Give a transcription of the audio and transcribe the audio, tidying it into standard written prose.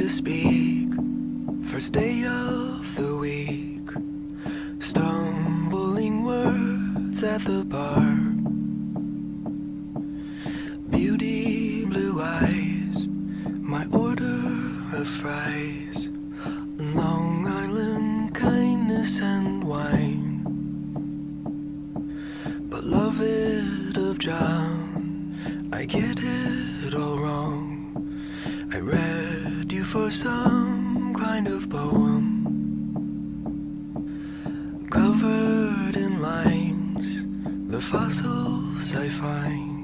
to speak. First day of the week, stumbling words at the bar. Beauty, blue eyes, my order of fries, Long Island kindness and wine. But love it of John, I get it all wrong. I read you for some kind of poem, covered in lines, the fossils I find.